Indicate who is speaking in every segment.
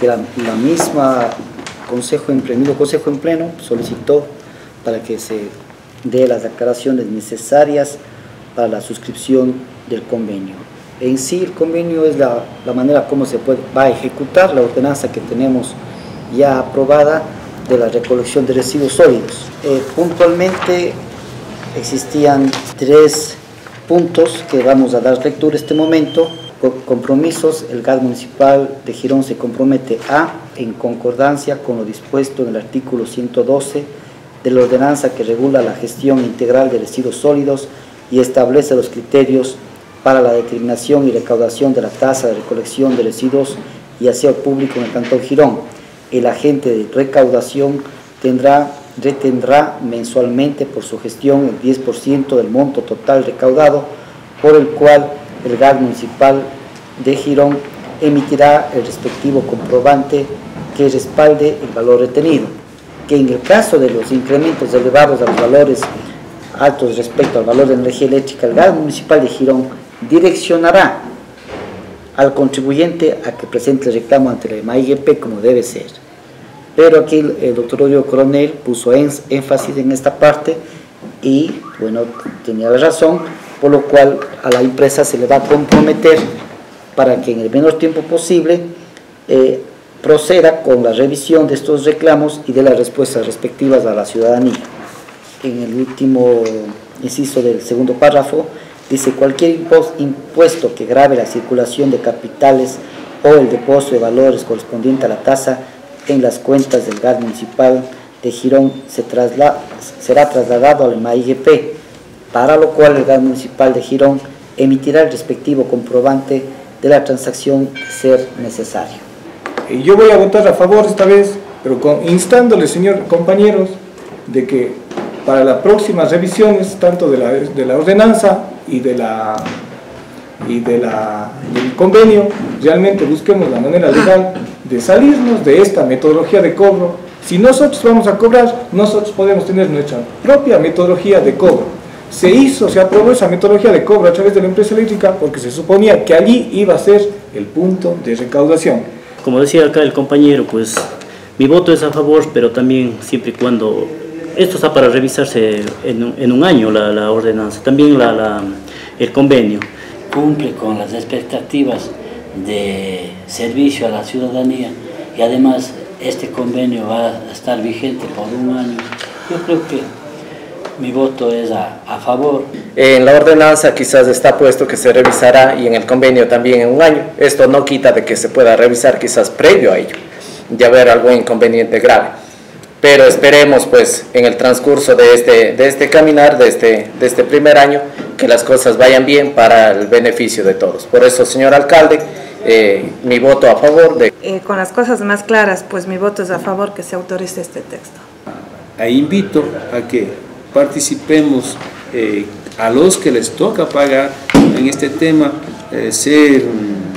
Speaker 1: que la misma Consejo en Pleno solicitó para que se dé las aclaraciones necesarias para la suscripción del convenio. En sí, el convenio es la manera como va a ejecutar la ordenanza que tenemos ya aprobada de la recolección de residuos sólidos. Puntualmente existían 3 puntos que vamos a dar lectura en este momento. Compromisos: el GAD municipal de Girón se compromete a, en concordancia con lo dispuesto en el artículo 112 de la ordenanza que regula la gestión integral de residuos sólidos y establece los criterios para la determinación y recaudación de la tasa de recolección de residuos y aseo público en el Cantón Girón. El agente de recaudación retendrá mensualmente por su gestión el 10% del monto total recaudado, por el cual el GAD municipal de Girón emitirá el respectivo comprobante que respalde el valor retenido, que en el caso de los incrementos elevados a los valores altos respecto al valor de energía eléctrica, el GAD municipal de Girón direccionará al contribuyente a que presente el reclamo ante la MAIGP como debe ser. Pero aquí el doctor Rodrigo Coronel puso énfasis en esta parte y, bueno, tenía la razón, por lo cual a la empresa se le va a comprometer para que en el menor tiempo posible proceda con la revisión de estos reclamos y de las respuestas respectivas a la ciudadanía. En el último inciso del segundo párrafo dice: cualquier impuesto que grave la circulación de capitales o el depósito de valores correspondiente a la tasa en las cuentas del GAD municipal de Girón será trasladado al MAIGP, para lo cual el GAD municipal de Girón emitirá el respectivo comprobante de la transacción ser necesario.
Speaker 2: Yo voy a votar a favor esta vez, pero instándole, señor compañeros, de que para las próximas revisiones, tanto de la ordenanza y del convenio, realmente busquemos la manera legal de salirnos de esta metodología de cobro. Si nosotros vamos a cobrar, nosotros podemos tener nuestra propia metodología de cobro. Se aprobó esa metodología de cobro a través de la empresa eléctrica porque se suponía que allí iba a ser el punto de recaudación.
Speaker 3: Como decía acá el compañero, pues mi voto es a favor, pero también siempre y cuando esto está para revisarse en un año, la ordenanza, también el convenio.
Speaker 4: Cumple con las expectativas de servicio a la ciudadanía y además este convenio va a estar vigente por un año. Yo creo que mi voto es a favor.
Speaker 5: En la ordenanza quizás está puesto que se revisará y en el convenio también en un año. Esto no quita de que se pueda revisar quizás previo a ello, de haber algún inconveniente grave. Pero esperemos pues en el transcurso de este caminar, de este primer año, que las cosas vayan bien para el beneficio de todos. Por eso, señor alcalde, mi voto a favor de...
Speaker 6: Con las cosas más claras, pues mi voto es a favor que se autorice este texto.
Speaker 7: Invito a que participemos a los que les toca pagar en este tema, ser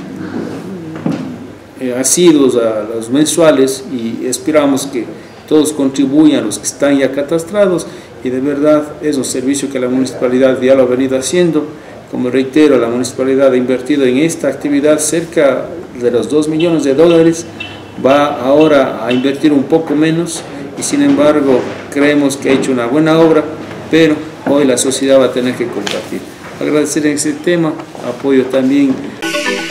Speaker 7: asiduos a los mensuales, y esperamos que todos contribuyan, los que están ya catastrados, y de verdad es un servicio que la municipalidad ya lo ha venido haciendo. Como reitero, la municipalidad ha invertido en esta actividad cerca de los $2 millones, va ahora a invertir un poco menos, y sin embargo creemos que ha hecho una buena obra, pero hoy la sociedad va a tener que compartir. Agradecer en ese tema, apoyo también.